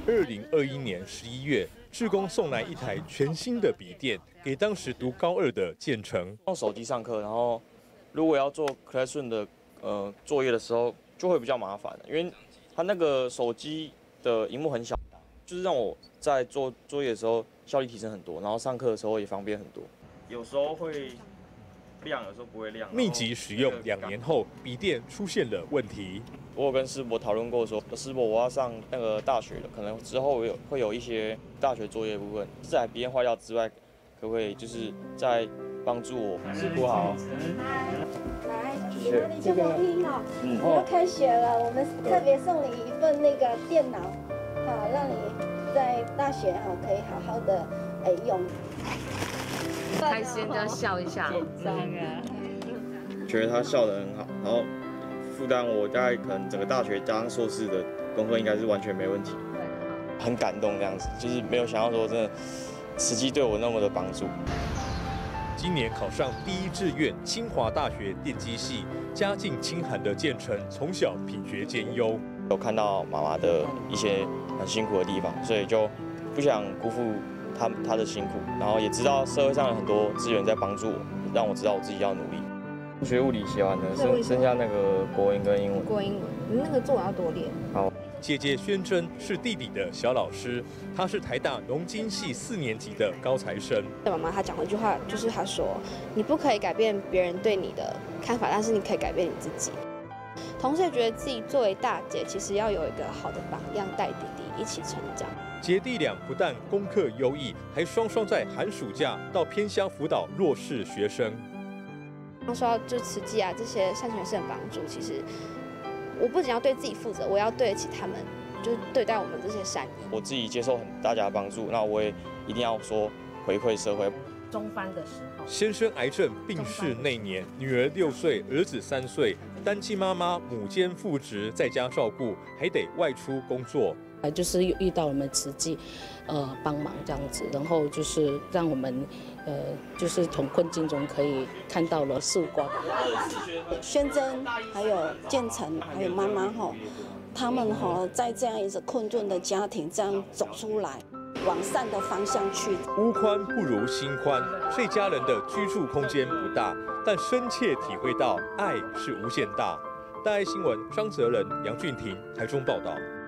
2021年11月，志工送来一台全新的笔电给当时读高2的建成。 用手机上课，然后如果要做 Classroom 的作业的时候，就会比较麻烦，因为它那个手机的萤幕很小，就是让我在做作业的时候效率提升很多，然后上课的时候也方便很多。有时候会亮，有时候不会亮。 密集使用2年后，笔电出现了问题。 我有跟师伯讨论过说，师伯我要上那个大学了，可能之后会有一些大学作业部分，在笔电坏掉之外，可不可以就是再帮助我？师傅好。 来，你哪里就放听哦。要开学了，我们特别送你一份那个电脑，好，让你在大学可以好好的用。 开心就要笑一下。紧张啊。 觉得他笑得很好，然后负担我大概可能整个大学加上硕士的功课应该是完全没问题。很感动这样子，就是没有想到说真的实际对我那么的帮助。 今年考上第1志愿清华大学电机系，家境清寒的建成从小品学兼优， 有看到妈妈的一些很辛苦的地方，所以就不想辜负她的辛苦，然后也知道社会上有很多资源在帮助我，让我知道我自己要努力。学物理写完了，剩下那个国英跟英文。 国英文，你那个作文要多练。 好。 姐姐宣真是弟弟的小老师，她是台大农经系4年级的高材生。 妈妈她讲了一句话，就是她说：“你不可以改变别人对你的看法，但是你可以改变你自己。”同时也觉得自己作为大姐，其实要有一个好的榜样，带弟弟一起成长。 姐弟俩不但功课优异，还双双在寒暑假到偏乡辅导弱势学生。 刚说到就慈济啊这些善学生的帮助，其实我不仅要对自己负责，我要对得起他们，就是对待我们这些善意。 我自己接受大家的帮助，那我也一定要说回馈社会。 中班的时候， 先生癌症病逝那年，女儿6岁，儿子3岁，单亲妈妈母兼父职，在家照顾，还得外出工作。 就是遇到我们慈济，帮忙这样子，然后就是让我们，就是从困境中可以看到了曙光。 宣真还有建成还有妈妈他们在这样一个困顿的家庭这样走出来，往善的方向去。 屋宽不如心宽，这家人的居住空间不大，但深切体会到爱是无限大。大爱新闻张泽仁、杨俊廷台中报道。